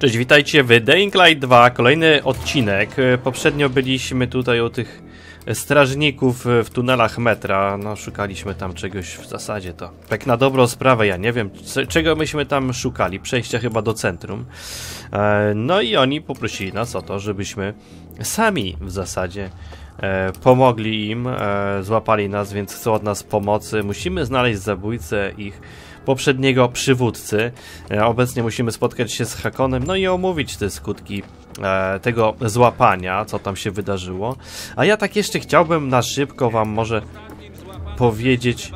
Cześć, witajcie w Dying Light 2, kolejny odcinek. Poprzednio byliśmy tutaj u tych strażników w tunelach metra. No, szukaliśmy tam czegoś w zasadzie to. Tak na dobrą sprawę, ja nie wiem, czego myśmy tam szukali. Przejścia chyba do centrum. No i oni poprosili nas o to, żebyśmy sami w zasadzie pomogli im. Złapali nas, więc chcą od nas pomocy. Musimy znaleźć zabójcę ich poprzedniego przywódcy. Obecnie musimy spotkać się z Hakonem, no i omówić te skutki tego złapania, co tam się wydarzyło. A ja tak jeszcze chciałbym na szybko wam może powiedzieć.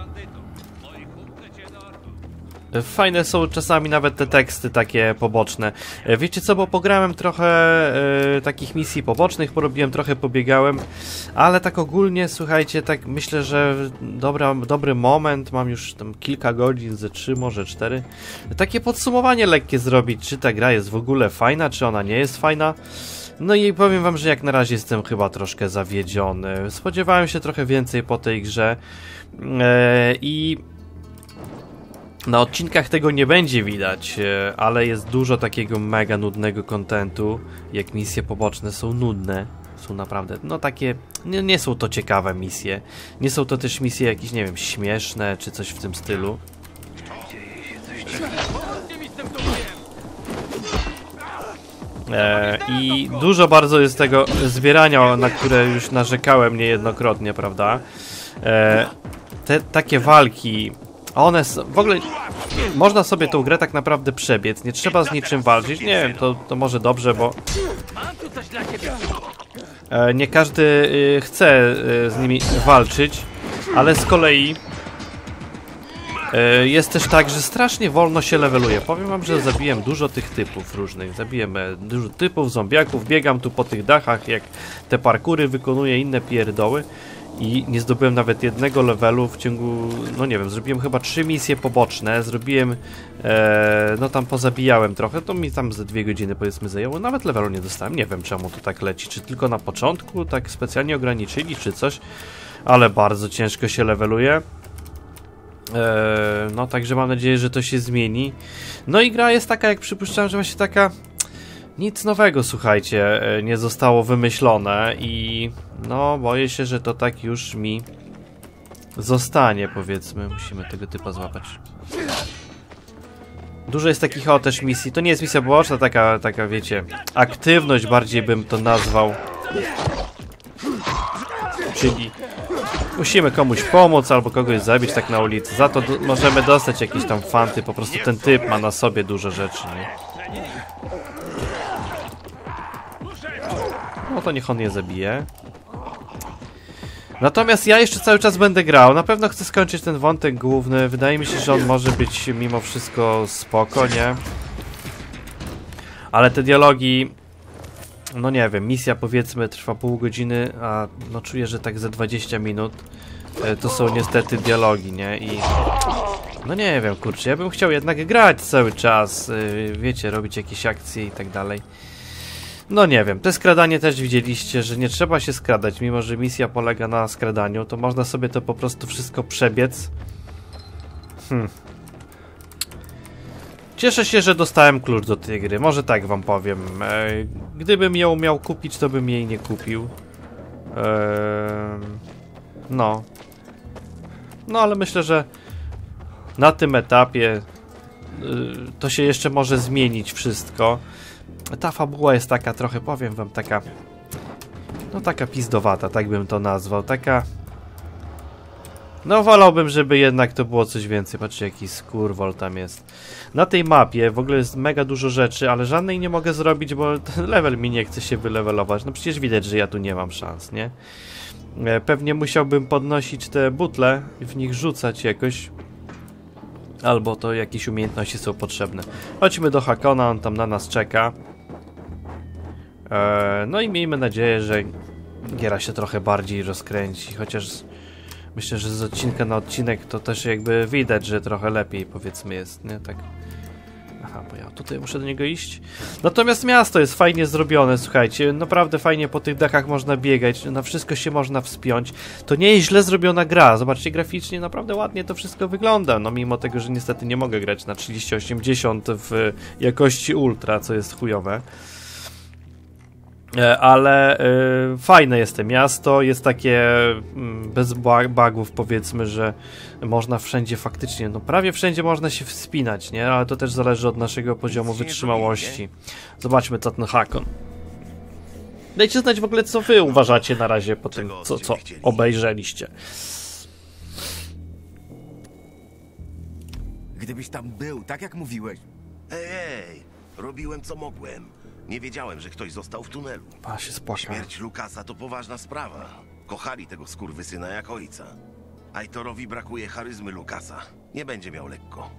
Fajne są czasami nawet te teksty takie poboczne. Wiecie co, bo pograłem trochę takich misji pobocznych, porobiłem trochę, pobiegałem, ale tak ogólnie, słuchajcie, tak myślę, że dobry moment, mam już tam kilka godzin, ze 3, może 4. Takie podsumowanie lekkie zrobić, czy ta gra jest w ogóle fajna, czy ona nie jest fajna. No i powiem wam, że jak na razie jestem chyba troszkę zawiedziony. Spodziewałem się trochę więcej po tej grze i na odcinkach tego nie będzie widać, ale jest dużo takiego mega nudnego kontentu. Jak misje poboczne są nudne, są naprawdę, no takie, nie są to ciekawe misje. Nie są to też misje jakieś, nie wiem, śmieszne, czy coś w tym stylu. I dużo bardzo jest tego zbierania, na które już narzekałem niejednokrotnie, prawda? Te takie walki, one w ogóle można sobie tą grę tak naprawdę przebiec, nie trzeba z niczym walczyć. Nie wiem, to może dobrze, bo nie każdy chce z nimi walczyć, ale z kolei jest też tak, że strasznie wolno się leveluje. Powiem wam, że zabiłem dużo tych typów różnych. Zabiłem dużo typów, zombiaków, biegam tu po tych dachach, jak te parkury wykonuję, inne pierdoły. I nie zdobyłem nawet jednego levelu w ciągu, no nie wiem, zrobiłem chyba 3 misje poboczne, zrobiłem, no tam pozabijałem trochę, to mi tam ze 2 godziny powiedzmy zajęło, nawet levelu nie dostałem, nie wiem czemu to tak leci, czy tylko na początku tak specjalnie ograniczyli, czy coś, ale bardzo ciężko się leveluje. No także mam nadzieję, że to się zmieni. No i gra jest taka, jak przypuszczałem, że właśnie taka. Nic nowego, słuchajcie, nie zostało wymyślone i no boję się, że to tak już mi zostanie, powiedzmy. Musimy tego typa złapać. Dużo jest takich też misji. To nie jest misja poboczna, taka wiecie, aktywność bardziej bym to nazwał. Czyli musimy komuś pomóc albo kogoś zabić tak na ulicy. Za to możemy dostać jakieś tam fanty, po prostu ten typ ma na sobie dużo rzeczy, nie? No to niech on je zabije. Natomiast ja jeszcze cały czas będę grał. Na pewno chcę skończyć ten wątek główny. Wydaje mi się, że on może być mimo wszystko spoko, nie? Ale te dialogi, no nie wiem, misja powiedzmy trwa pół godziny, a no czuję, że tak za 20 minut to są niestety dialogi, nie? I no nie wiem, kurczę, ja bym chciał jednak grać cały czas, wiecie, robić jakieś akcje i tak dalej. No nie wiem, te skradanie też widzieliście, że nie trzeba się skradać, mimo że misja polega na skradaniu, to można sobie to po prostu wszystko przebiec. Cieszę się, że dostałem klucz do tej gry, może tak wam powiem. Gdybym ją miał kupić, to bym jej nie kupił. No. No ale myślę, że na tym etapie to się jeszcze może zmienić wszystko. Ta fabuła jest taka trochę, powiem wam, taka, no taka pizdowata, tak bym to nazwał, taka, no wolałbym, żeby jednak to było coś więcej. Patrzcie, jaki skurwol tam jest. Na tej mapie w ogóle jest mega dużo rzeczy, ale żadnej nie mogę zrobić, bo ten level mi nie chce się wylevelować. No przecież widać, że ja tu nie mam szans, nie? Pewnie musiałbym podnosić te butle i w nich rzucać jakoś. Albo to jakieś umiejętności są potrzebne. Chodźmy do Hakona, on tam na nas czeka. No i miejmy nadzieję, że giera się trochę bardziej rozkręci. Chociaż myślę, że z odcinka na odcinek to też jakby widać, że trochę lepiej, powiedzmy, jest, nie? Tak. Aha, bo ja tutaj muszę do niego iść. Natomiast miasto jest fajnie zrobione, słuchajcie. Naprawdę fajnie po tych dachach można biegać. Na wszystko się można wspiąć. To nie jest źle zrobiona gra. Zobaczcie, graficznie naprawdę ładnie to wszystko wygląda. No mimo tego, że niestety nie mogę grać na 3080 w jakości ultra, co jest chujowe. Ale fajne jest to miasto, jest takie bez bugów, powiedzmy, że można wszędzie faktycznie, no prawie wszędzie można się wspinać, nie? Ale to też zależy od naszego poziomu wytrzymałości. Zobaczmy co ten Hakon. Dajcie znać w ogóle, co wy uważacie na razie po tym, co obejrzeliście. Gdybyś tam był, tak jak mówiłeś. Ej, robiłem co mogłem. Nie wiedziałem, że ktoś został w tunelu. A się spłakałem. Śmierć Lukasa to poważna sprawa. Kochali tego skurwysyna jak ojca. Aitorowi brakuje charyzmy Lukasa. Nie będzie miał lekko.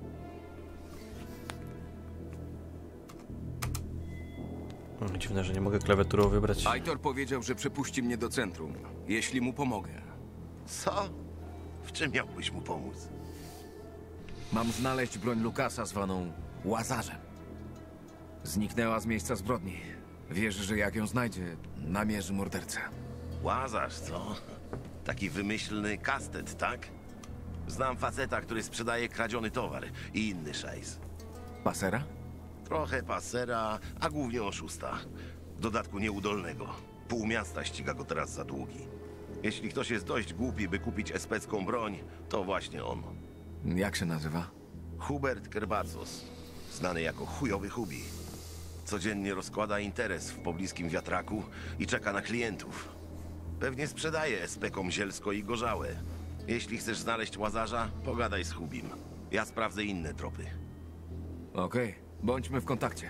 Dziwne, że nie mogę klawiaturą wybrać. Aitor powiedział, że przepuści mnie do centrum, jeśli mu pomogę. Co? W czym miałbyś mu pomóc? Mam znaleźć broń Lukasa zwaną Łazarzem. Zniknęła z miejsca zbrodni. Wierzy, że jak ją znajdzie, namierzy mordercę. Łazarz, co? Taki wymyślny kastet, tak? Znam faceta, który sprzedaje kradziony towar i inny szajs. Pasera? Trochę pasera, a głównie oszusta. W dodatku nieudolnego. Pół miasta ściga go teraz za długi. Jeśli ktoś jest dość głupi, by kupić especką broń, to właśnie on. Jak się nazywa? Hubert Kerbacos, znany jako chujowy Hubi. Codziennie rozkłada interes w pobliskim wiatraku i czeka na klientów. Pewnie sprzedaje espekom zielsko i gorzałe. Jeśli chcesz znaleźć Łazarza, pogadaj z Hubim. Ja sprawdzę inne tropy. Okej, bądźmy w kontakcie.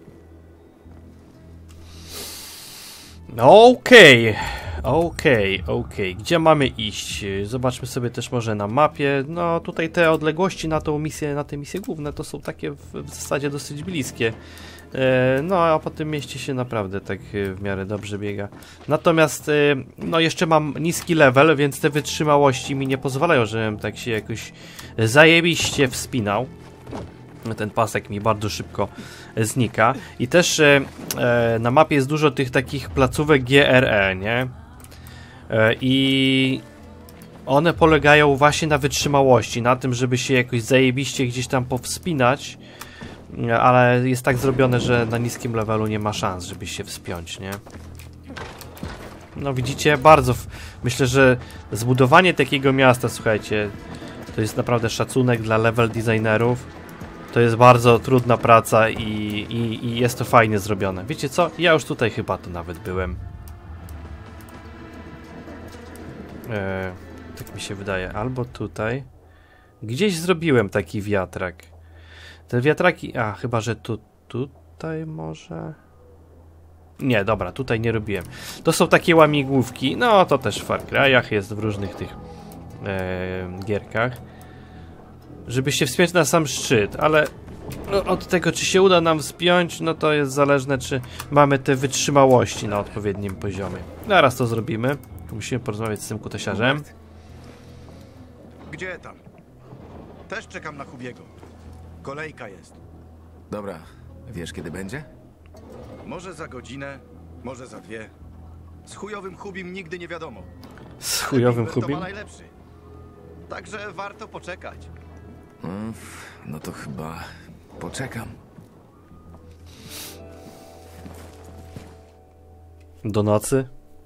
Okej. Gdzie mamy iść? Zobaczmy sobie też może na mapie. No tutaj te odległości na tą misję, na te misje główne to są takie w zasadzie dosyć bliskie. No a po tym mieście się naprawdę tak w miarę dobrze biega. Natomiast no jeszcze mam niski level, więc te wytrzymałości mi nie pozwalają, żebym tak się jakoś zajebiście wspinał. Ten pasek mi bardzo szybko znika. I też na mapie jest dużo tych takich placówek GRE, nie? I one polegają właśnie na wytrzymałości, na tym, żeby się jakoś zajebiście gdzieś tam powspinać, ale jest tak zrobione, że na niskim levelu nie ma szans, żeby się wspiąć, nie? No widzicie, bardzo myślę, że zbudowanie takiego miasta, słuchajcie, to jest naprawdę szacunek dla level designerów. To jest bardzo trudna praca i jest to fajnie zrobione. Wiecie co? Ja już tutaj chyba to nawet byłem. Tak mi się wydaje. Albo tutaj. Gdzieś zrobiłem taki wiatrak. Te wiatraki... A, chyba, że tutaj może... Nie, dobra, tutaj nie robiłem. To są takie łamigłówki. No, to też w Far Cry'ach jest, w różnych tych gierkach. Żeby się wspiąć na sam szczyt, ale od tego, czy się uda nam wspiąć, no to jest zależne, czy mamy te wytrzymałości na odpowiednim poziomie. Zaraz to zrobimy. Musimy porozmawiać z tym kutesiarzem. Gdzie tam? Też czekam na Hubiego. Kolejka jest. Dobra, wiesz kiedy będzie? Może za godzinę, może za dwie. Z chujowym Hubim nigdy nie wiadomo. Z chujowym Bimber to Hubim? ma najlepszy. Także warto poczekać. No to chyba poczekam. Do nocy?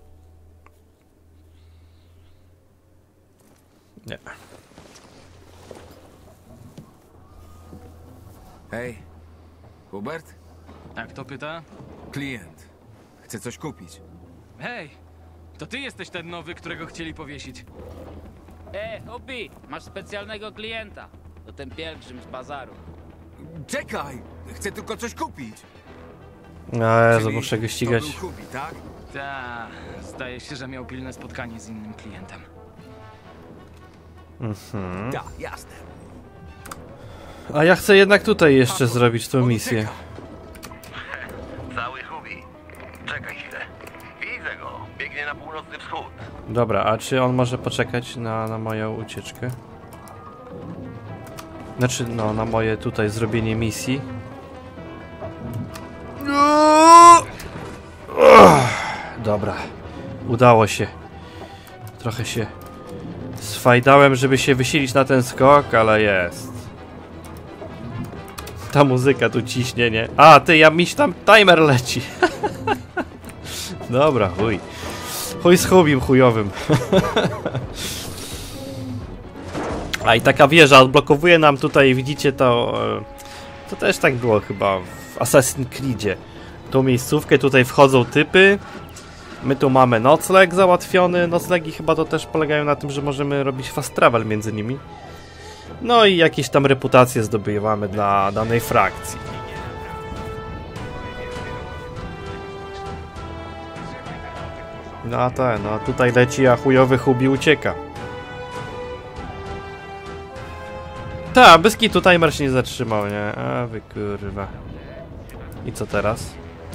Nie. Hej, Hubert? A kto pyta? Klient. Chce coś kupić. Hej, to ty jesteś ten nowy, którego chcieli powiesić. Hubi, masz specjalnego klienta. To ten pielgrzym z bazaru. Czekaj! Chcę tylko coś kupić. Jezu, muszę go ścigać. To był Hubi, tak? Ta, zdaje się, że miał pilne spotkanie z innym klientem. Tak, jasne. A ja chcę jednak tutaj jeszcze zrobić tą On misję. ucieka. Cały Hubi. Czekaj chwilę. Widzę go. Biegnie na północny wschód. Dobra, a czy on może poczekać na moją ucieczkę? Znaczy, no, na moje tutaj zrobienie misji. Dobra. Udało się. Trochę się sfajdałem, żeby się wysilić na ten skok, ale jest. Ta muzyka tu ciśnie, nie? A, ty, miś tam timer leci. Dobra, chuj. Chuj z hubim chujowym. A i taka wieża odblokowuje nam tutaj, widzicie to... To też tak było chyba w Assassin's Creedzie. Tą miejscówkę, tutaj wchodzą typy. My tu mamy nocleg załatwiony. Noclegi chyba to też polegają na tym, że możemy robić fast travel między nimi. No i jakieś tam reputacje zdobywamy dla danej frakcji. No a tak, no tutaj leci, a chujowy hubi ucieka. Ta, bez kitu timer się nie zatrzymał, nie? A wy kurwa. I co teraz?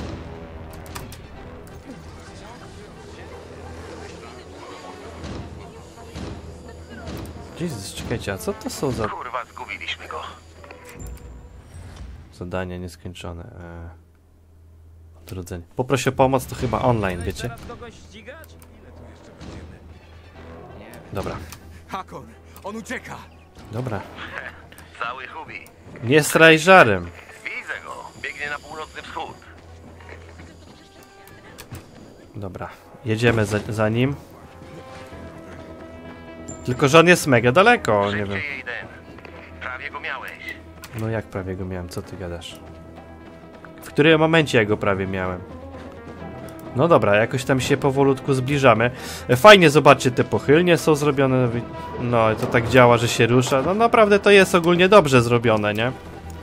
Jezus, czekajcie, a co to są za... Kurwa, zgubiliśmy go. Zadania nieskończone. Odrodzenie. Poproś o pomoc, to chyba online, wiecie? Teraz kogoś ścigać? Dobra, Hakon, on ucieka! dobra. Cały hubi. Nie straj żarem. Widzę go. Biegnie na północny wschód. Dobra, jedziemy za nim. Tylko, że on jest mega daleko, nie wiem. Szybciej, Aiden. Prawie go miałeś. No jak prawie go miałem, co ty gadasz? W którym momencie ja go prawie miałem? No dobra, jakoś tam się powolutku zbliżamy. Fajnie, zobaczcie, te pochylnie są zrobione. No, to tak działa, że się rusza. No naprawdę to jest ogólnie dobrze zrobione, nie?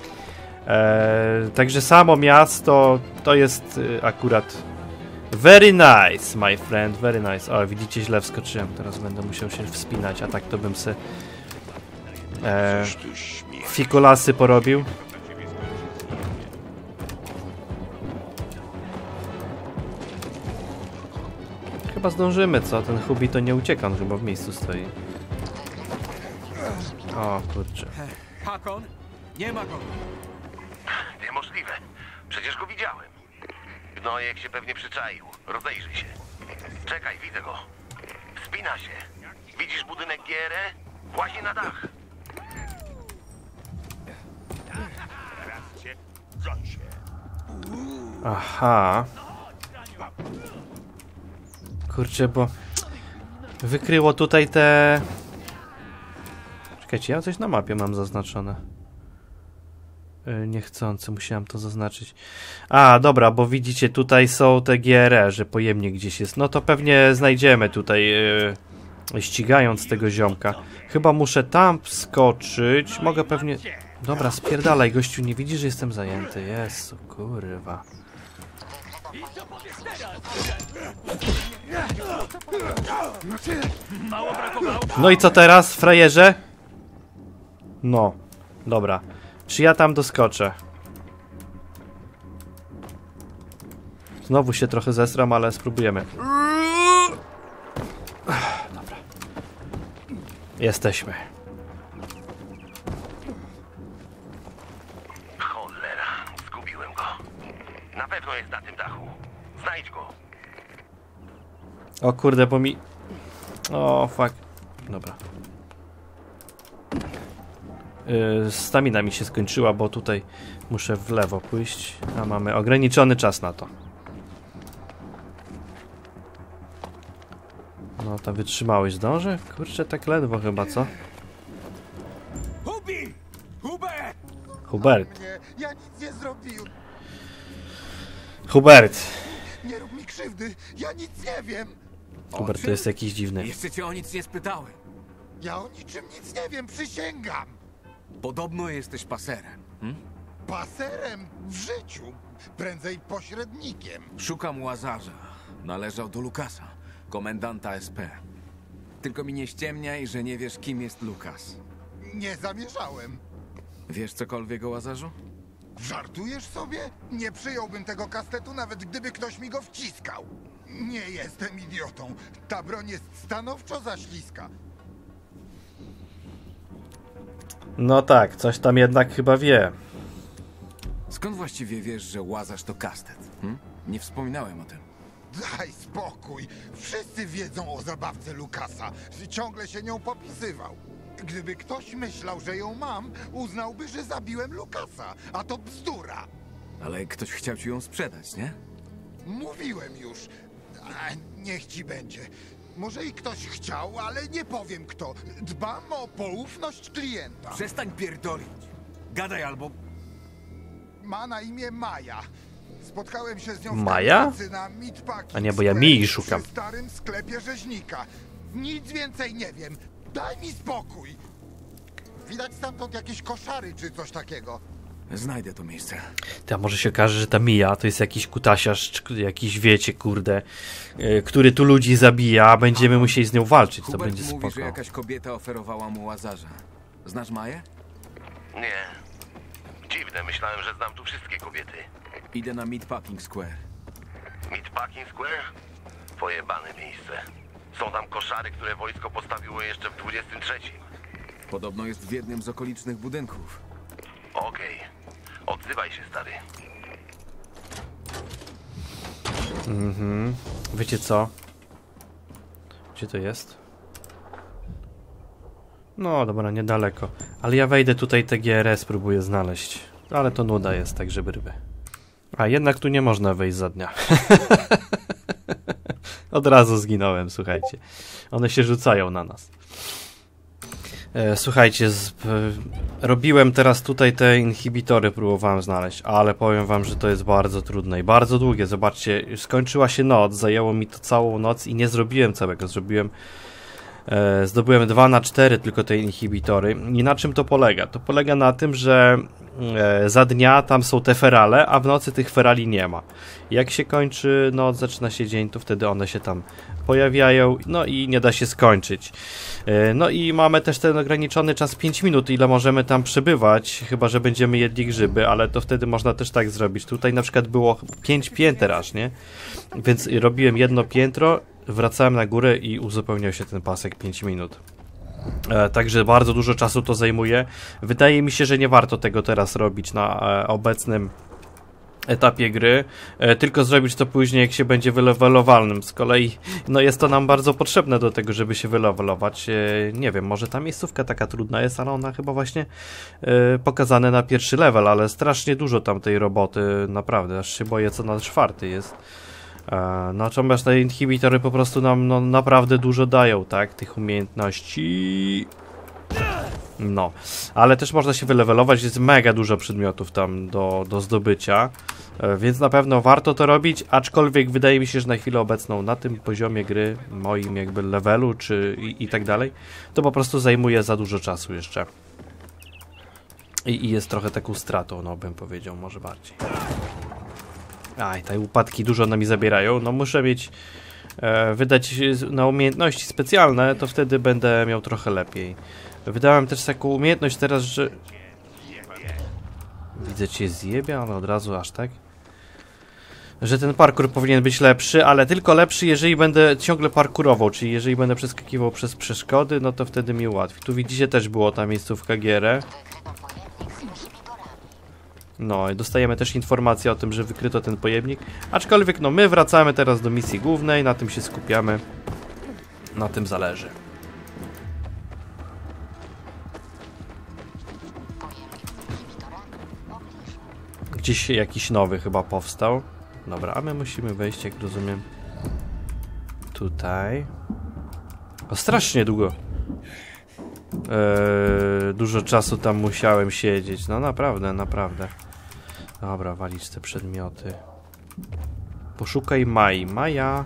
Także samo miasto to jest akurat very nice, my friend, very nice. O, widzicie, źle wskoczyłem. Teraz będę musiał się wspinać, a tak to bym se fikolasy porobił. Chyba zdążymy, co? Ten hubi to nie ucieka, on chyba w miejscu stoi. O, kurczę. Hakon? Nie ma go! Niemożliwe. Przecież go widziałem. Gnojek się pewnie przyczaił. Rozejrzyj się. Czekaj, widzę go. Wspina się. Widzisz budynek GRE? Włazi na dach. Aha. Kurczę, bo wykryło tutaj te... Czekajcie, ja coś na mapie mam zaznaczone. Niechcący, musiałem to zaznaczyć. A, dobra, bo widzicie, tutaj są te GRE, że pojemnik gdzieś jest. No to pewnie znajdziemy tutaj, ścigając tego ziomka. Chyba muszę tam wskoczyć. Mogę pewnie... Dobra, spierdalaj, gościu, nie widzi, że jestem zajęty. Jezu, kurwa. No i co teraz, frajerze? No, dobra. Czy ja tam doskoczę? Znowu się trochę zesram, ale spróbujemy. Dobra. Jesteśmy. Cholera, zgubiłem go. Na pewno jest na tym dachu. Znajdź go. O kurde, bo mi... O, fuck. Dobra. Stamina mi się skończyła, bo tutaj muszę w lewo pójść, a mamy ograniczony czas na to. No to wytrzymałeś, zdążę? Kurczę, tak ledwo chyba, co? Hubi! Hubert! Hubert. Nie, ja nic nie zrobiłem. Hubert. Nie rób mi krzywdy, ja nic nie wiem. Hubert to jest jakiś dziwny. Jeszcze cię o nic nie spytałem. Ja o niczym nic nie wiem, przysięgam. Podobno jesteś paserem. Paserem w życiu, prędzej pośrednikiem. Szukam Łazarza. Należał do Lukasa, komendanta SP. Tylko mi nie ściemniaj, że nie wiesz, kim jest Lukas. Nie zamierzałem. Wiesz cokolwiek o Łazarzu? Żartujesz sobie? Nie przyjąłbym tego kastetu, nawet gdyby ktoś mi go wciskał. Nie jestem idiotą. Ta broń jest stanowczo za śliska. No tak, coś tam jednak chyba wie. Skąd właściwie wiesz, że Łazarz to kastet? Nie wspominałem o tym. Daj spokój. Wszyscy wiedzą o zabawce Lukasa. Ciągle się nią popisywał. Gdyby ktoś myślał, że ją mam, uznałby, że zabiłem Lukasa. A to bzdura. Ale ktoś chciał ci ją sprzedać, nie? Mówiłem już. Niech ci będzie. Może i ktoś chciał, ale nie powiem kto. Dbam o poufność klienta. Przestań pierdolić. Gadaj albo... Ma na imię Maja. Spotkałem się z nią Maja? w pracy na Meatpacking A nie, bo ja Square Mii szukam. przy starym sklepie rzeźnika. Nic więcej nie wiem. Daj mi spokój. Widać stamtąd jakieś koszary czy coś takiego. Znajdę to miejsce. A może się okaże, że ta Mia to jest jakiś kutasiarz, czy jakiś, wiecie, kurde, który tu ludzi zabija, a będziemy musieli z nią walczyć, to Hubert będzie mówi, spoko. że jakaś kobieta oferowała mu łazarza. Znasz Maję? Nie. Dziwne, myślałem, że znam tu wszystkie kobiety. Idę na Meatpacking Square. Meatpacking Square? Pojebane miejsce. Są tam koszary, które wojsko postawiło jeszcze w 23. Podobno jest w jednym z okolicznych budynków. Okej. Odzywaj się, stary. Wiecie co? Gdzie to jest? No dobra, niedaleko. Ale ja wejdę tutaj TGRS, spróbuję znaleźć. Ale to nuda jest, tak żeby ryby. A jednak tu nie można wejść za dnia. Od razu zginąłem, słuchajcie. One się rzucają na nas. Słuchajcie, robiłem teraz tutaj te inhibitory, próbowałem znaleźć, ale powiem wam, że to jest bardzo trudne i bardzo długie. Zobaczcie, już skończyła się noc, zajęło mi to całą noc i nie zrobiłem całego. Zdobyłem 2 na 4 tylko te inhibitory. I na czym to polega? To polega na tym, że za dnia tam są te ferale, a w nocy tych ferali nie ma. Jak się kończy noc, zaczyna się dzień, to wtedy one się tam pojawiają, no i nie da się skończyć. No i mamy też ten ograniczony czas 5 minut, ile możemy tam przebywać, chyba że będziemy jedli grzyby, ale to wtedy można też tak zrobić. Tutaj na przykład było 5 pięter aż, nie? Więc robiłem jedno piętro, wracałem na górę i uzupełniał się ten pasek 5 minut. Także bardzo dużo czasu to zajmuje. Wydaje mi się, że nie warto tego teraz robić na obecnym etapie gry, tylko zrobić to później, jak się będzie wylewelowalnym. Z kolei, no jest to nam bardzo potrzebne do tego, żeby się wylewelować. Nie wiem, może ta miejscówka taka trudna jest, ale ona chyba właśnie pokazane na pierwszy level, ale strasznie dużo tam tej roboty, naprawdę, aż się boję, co na 4 jest. Natomiast te inhibitory po prostu nam no, naprawdę dużo dają, tak, tych umiejętności. No, ale też można się wylewelować, jest mega dużo przedmiotów tam do zdobycia, więc na pewno warto to robić, aczkolwiek wydaje mi się, że na chwilę obecną na tym poziomie gry, moim jakby levelu i tak dalej, to po prostu zajmuje za dużo czasu jeszcze. I jest trochę taką stratą, no bym powiedział, może bardziej. Aj, te upadki dużo na mi zabierają, no muszę mieć, wydać na umiejętności specjalne, to wtedy będę miał trochę lepiej. Wydałem też taką umiejętność teraz, że... Widzę cię zjebie, ale od razu aż tak? Że ten parkour powinien być lepszy, ale tylko lepszy, jeżeli będę ciągle parkurował, czyli jeżeli będę przeskakiwał przez przeszkody, no to wtedy mi ułatwi. Tu widzicie, też było ta miejscówka Gierę. No i dostajemy też informację o tym, że wykryto ten pojemnik. Aczkolwiek no my wracamy teraz do misji głównej, na tym się skupiamy. Na tym zależy. Gdzieś jakiś nowy chyba powstał. Dobra, a my musimy wejść, jak rozumiem, tutaj. O, strasznie długo. Dużo czasu tam musiałem siedzieć. No naprawdę, naprawdę. Dobra, walić te przedmioty. Poszukaj Mai. Maja.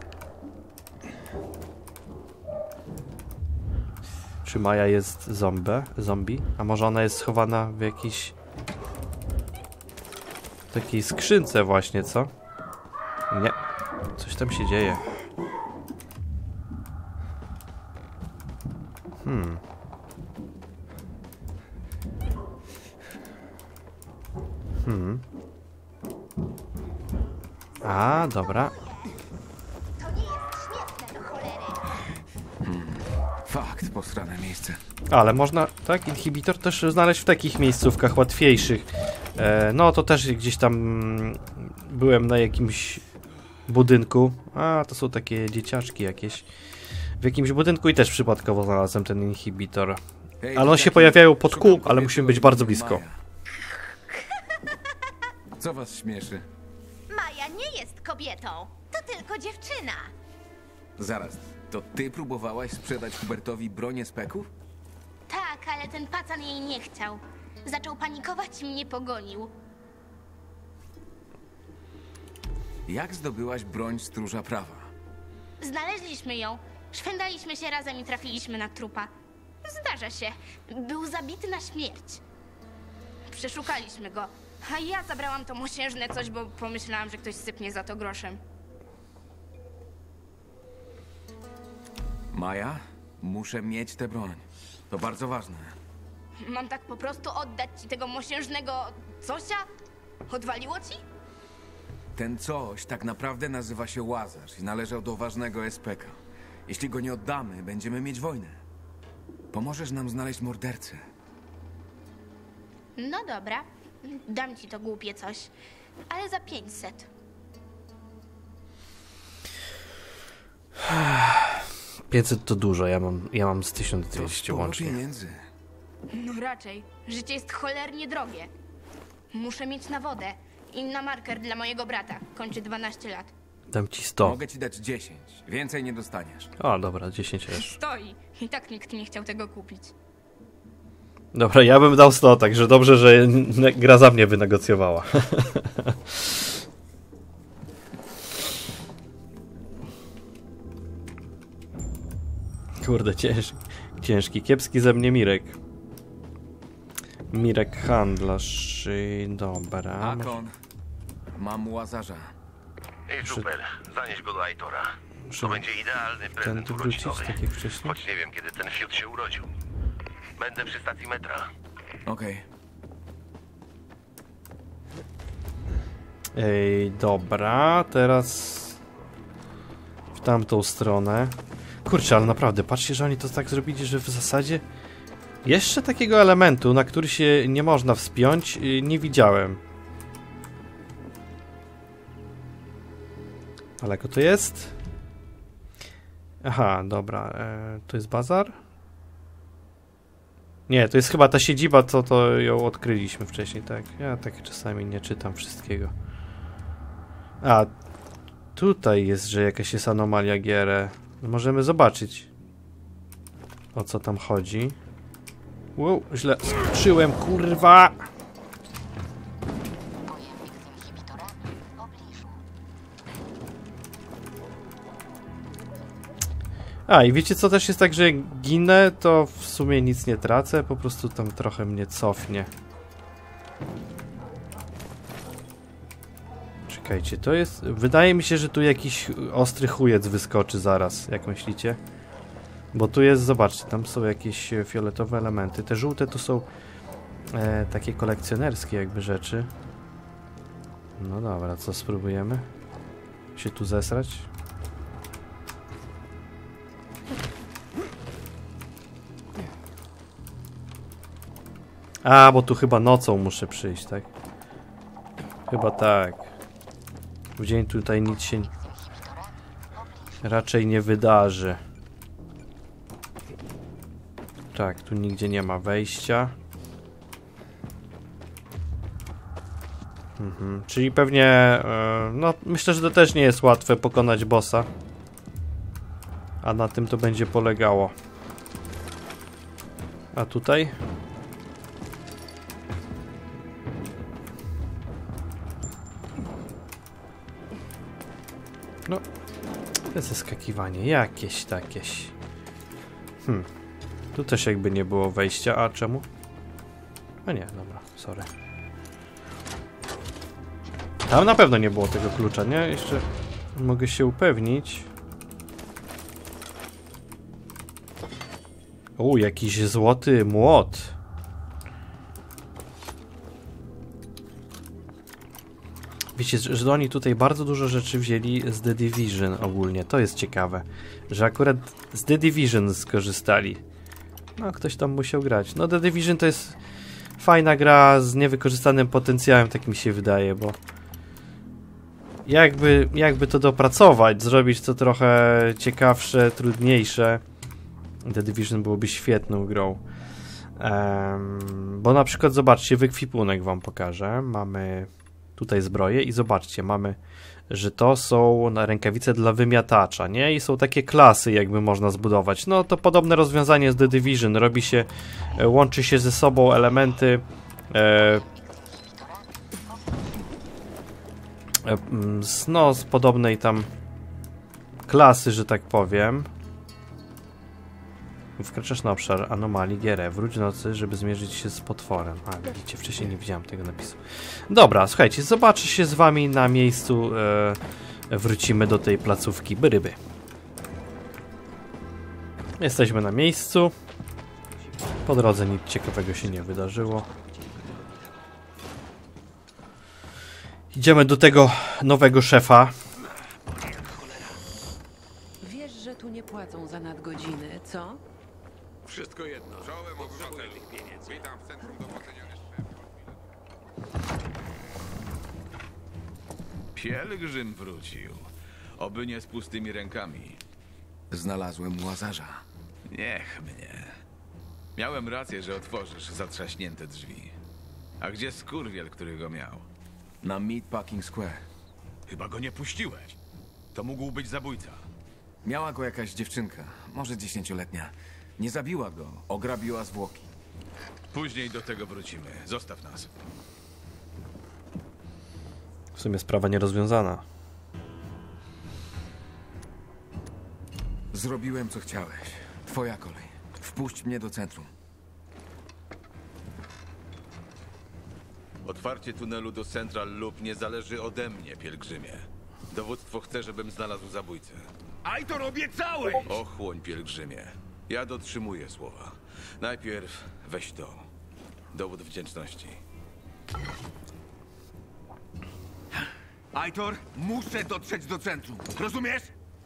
Czy Maja jest zombie? A może ona jest schowana w jakiejś takiej skrzynce właśnie, co? Nie. Coś tam się dzieje. A, dobra. Fakt, posrane miejsce. Ale można, tak, inhibitor też znaleźć w takich miejscówkach łatwiejszych. No to też gdzieś tam byłem na jakimś budynku. A, to są takie dzieciaczki jakieś. W jakimś budynku i też przypadkowo znalazłem ten inhibitor. Hej, Ale one się dzieciaki, pojawiają pod kół, szukam ale kobiety musimy być o bardzo imieniu blisko. Maja. Co was śmieszy? Maja nie jest kobietą, to tylko dziewczyna. Zaraz, to ty próbowałaś sprzedać Hubertowi broń speków? Tak, ale ten pacan jej nie chciał. Zaczął panikować i mnie pogonił. Jak zdobyłaś broń stróża prawa? Znaleźliśmy ją, szwendaliśmy się razem i trafiliśmy na trupa. Zdarza się, był zabity na śmierć. Przeszukaliśmy go, a ja zabrałam to mosiężne coś, bo pomyślałam, że ktoś sypnie za to groszem. Maja, muszę mieć tę broń. To bardzo ważne. Mam tak po prostu oddać ci tego mosiężnego cosia? Odwaliło ci? Ten coś tak naprawdę nazywa się Łazarz i należał do ważnego SPK. Jeśli go nie oddamy, będziemy mieć wojnę. Pomożesz nam znaleźć mordercę. No dobra, dam ci to głupie coś, ale za 500. — 500 to dużo, ja mam z To 1200 sporo łącznie. pieniędzy. No raczej, życie jest cholernie drogie. Muszę mieć na wodę i na marker dla mojego brata. Kończy 12 lat. Dam ci 100. Mogę ci dać 10. Więcej nie dostaniesz. O, dobra, 10 też. Stoi. I tak nikt nie chciał tego kupić. Dobra, ja bym dał 100, także dobrze, że gra za mnie wynegocjowała. Kurde, ciężki. Kiepski ze mnie Mirek. Mirek handlarz. Dobra. Akon, mam Łazarza. Ej, super, zanieś go do Aitora. To będzie idealny Ten prezent tu wrócić, urodzinowy. tak jak wcześniej? Choć nie wiem, kiedy ten fiut się urodził. Będę przy stacji metra. Okej. Ej, dobra, teraz w tamtą stronę. Kurczę, ale naprawdę, patrzcie, że oni to tak zrobili, że w zasadzie jeszcze takiego elementu, na który się nie można wspiąć, nie widziałem. Daleko to jest? Aha, dobra, to jest bazar? Nie, to jest chyba ta siedziba, co to ją odkryliśmy wcześniej, tak? Ja tak czasami nie czytam wszystkiego. A, tutaj jest, że jakaś jest anomalia GR. Możemy zobaczyć, o co tam chodzi. Wow, źle skoczyłem, kurwa! A, i wiecie co też jest tak, że jak ginę, to w sumie nic nie tracę, po prostu tam trochę mnie cofnie. Czekajcie, to jest... Wydaje mi się, że tu jakiś ostry chujec wyskoczy zaraz, jak myślicie? Bo tu jest, zobaczcie, tam są jakieś fioletowe elementy. Te żółte to są takie kolekcjonerskie jakby rzeczy. No dobra, co spróbujemy? Się tu zesrać? A, bo tu chyba nocą muszę przyjść, tak? Chyba tak. W dzień tutaj nic się raczej nie wydarzy. Tak, tu nigdzie nie ma wejścia. Czyli pewnie... no, myślę, że to też nie jest łatwe pokonać bossa. A na tym to będzie polegało. A tutaj? No, to jest zaskakiwanie jakieś takieś. Tu też jakby nie było wejścia, a czemu? A nie, dobra, sorry. Tam na pewno nie było tego klucza, nie? Jeszcze mogę się upewnić. O, jakiś złoty młot. Wiecie, że oni tutaj bardzo dużo rzeczy wzięli z The Division ogólnie. To jest ciekawe, że akurat z The Division skorzystali. No, ktoś tam musiał grać. No, The Division to jest fajna gra z niewykorzystanym potencjałem, tak mi się wydaje, bo jakby to dopracować, zrobić to trochę ciekawsze, trudniejsze. The Division byłoby świetną grą. Bo na przykład zobaczcie, wykwipunek wam pokażę. Mamy tutaj zbroję i zobaczcie, mamy, że to są rękawice dla wymiatacza, nie? I są takie klasy, jakby można zbudować. No to podobne rozwiązanie z The Division. Robi się, łączy się ze sobą elementy z podobnej tam klasy, że tak powiem. Wkraczasz na obszar anomalii Gierę. Wróć w nocy, żeby zmierzyć się z potworem. A, widzicie, wcześniej nie widziałem tego napisu. Dobra, słuchajcie, zobaczę się z wami na miejscu. Wrócimy do tej placówki ryby. Jesteśmy na miejscu. Po drodze nic ciekawego się nie wydarzyło. Idziemy do tego nowego szefa. Wiesz, że tu nie płacą za nadgodziny, co? Wszystko jedno. Czołem obywatel tych pieniędzy. Witam w centrum dowodzenia. Pielgrzym wrócił. Oby nie z pustymi rękami. Znalazłem Łazarza. Niech mnie. Miałem rację, że otworzysz zatrzaśnięte drzwi. A gdzie skurwiel, który go miał? Na Meatpacking Square. Chyba go nie puściłeś. To mógł być zabójca. Miała go jakaś dziewczynka, może 10-letnia. Nie zabiła go, ograbiła zwłoki. Później do tego wrócimy. Zostaw nas. W sumie sprawa nierozwiązana. Zrobiłem, co chciałeś. Twoja kolej. Wpuść mnie do centrum. Otwarcie tunelu do Central Loop nie zależy ode mnie, pielgrzymie. Dowództwo chce, żebym znalazł zabójcę. Aitor, obiecałeś! Ochłoń, pielgrzymie. Ja dotrzymuję słowa. Najpierw weź to. Dowód wdzięczności. Aitor, muszę dotrzeć do centrum. Rozumiesz?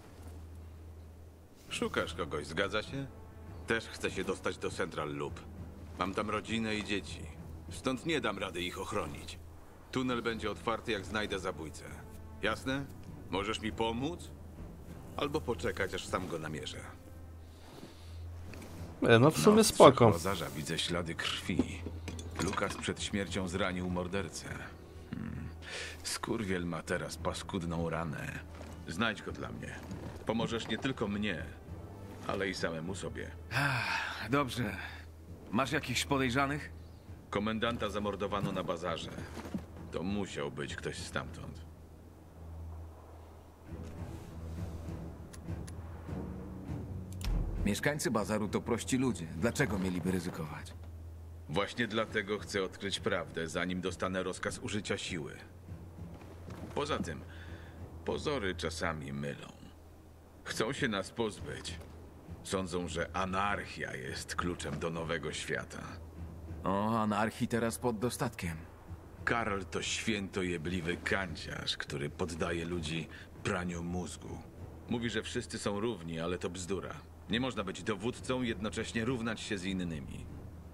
Szukasz kogoś, zgadza się? Też chcę się dostać do Central Loop. Mam tam rodzinę i dzieci. Stąd nie dam rady ich ochronić. Tunel będzie otwarty, jak znajdę zabójcę. Jasne? Możesz mi pomóc? Albo poczekać, aż sam go namierzę. No w sumie spoko. W Łazarza widzę ślady krwi. Lukas przed śmiercią zranił mordercę. Skurwiel ma teraz paskudną ranę. Znajdź go dla mnie. Pomożesz nie tylko mnie, ale i samemu sobie. Dobrze. Masz jakichś podejrzanych? Komendanta zamordowano na bazarze. To musiał być ktoś stamtąd. Mieszkańcy bazaru to prości ludzie. Dlaczego mieliby ryzykować? Właśnie dlatego chcę odkryć prawdę, zanim dostanę rozkaz użycia siły. Poza tym, pozory czasami mylą. Chcą się nas pozbyć. Sądzą, że anarchia jest kluczem do nowego świata. O, anarchii teraz pod dostatkiem. Karl to świętojebliwy kanciarz, który poddaje ludzi praniu mózgu. Mówi, że wszyscy są równi, ale to bzdura. Nie można być dowódcą i jednocześnie równać się z innymi.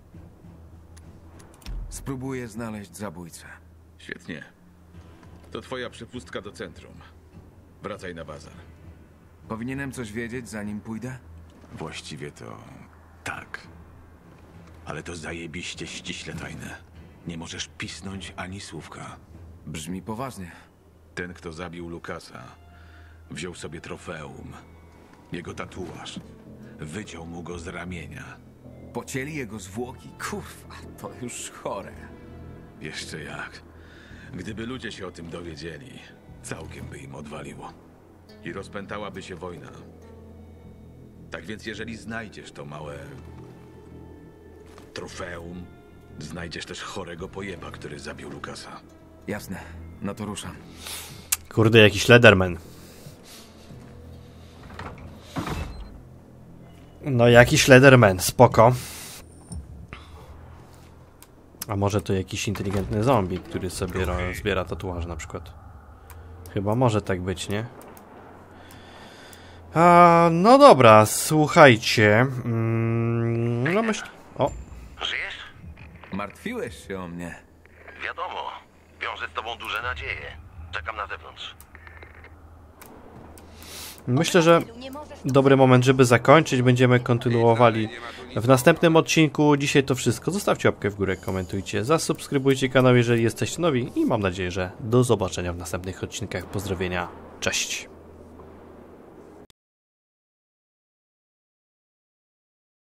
Spróbuję znaleźć zabójcę. Świetnie. To twoja przepustka do centrum. Wracaj na bazar. Powinienem coś wiedzieć, zanim pójdę? Właściwie to tak. Ale to zajebiście ściśle tajne. Nie możesz pisnąć ani słówka. Brzmi poważnie. Ten, kto zabił Lukasa, wziął sobie trofeum. Jego tatuaż. Wyciął mu go z ramienia. Pocięli jego zwłoki? Kurwa, to już chore. Jeszcze jak. Gdyby ludzie się o tym dowiedzieli, całkiem by im odwaliło. I rozpętałaby się wojna. Tak więc jeżeli znajdziesz to małe trofeum, znajdziesz też chorego pojeba, który zabił Lukasa. Jasne, no to ruszam. Kurde, jakiś Lederman. No jakiś Lederman, spoko. A może to jakiś inteligentny zombie, który sobie zbiera tatuaże na przykład. Chyba może tak być, nie? No dobra, słuchajcie. No myślę... O! Żyjesz? Martwiłeś się o mnie. Wiadomo. Wiążę z tobą duże nadzieje. Czekam na zewnątrz. Myślę, że dobry moment, żeby zakończyć. Będziemy kontynuowali w następnym odcinku. Dzisiaj to wszystko. Zostawcie łapkę w górę, komentujcie, zasubskrybujcie kanał, jeżeli jesteście nowi i mam nadzieję, że do zobaczenia w następnych odcinkach. Pozdrowienia, cześć!